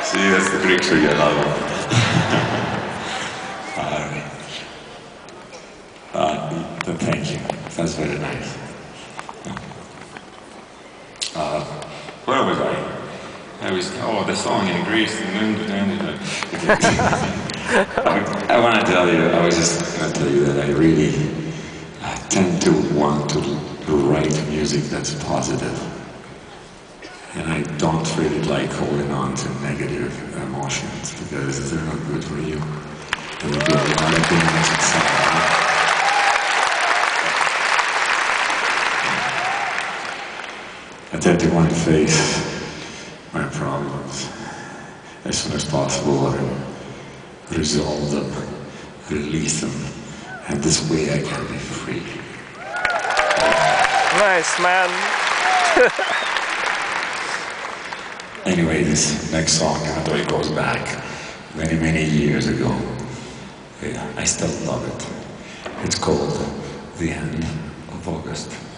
See, that's the picture you love. Thank you. That's very nice. Where was I? The song in Greece. I want to tell you, I was just going to tell you that I really tend to want to write music that's positive. And I don't really like holding on to negative emotions because they're not good for you. They will do a lot of things inside. I tend to want to face my problems as soon as possible and resolve them, release them, and this way I can be free. Nice, man. Anyway, this next song, even though it goes back many, many years ago, I still love it. It's called The End of August.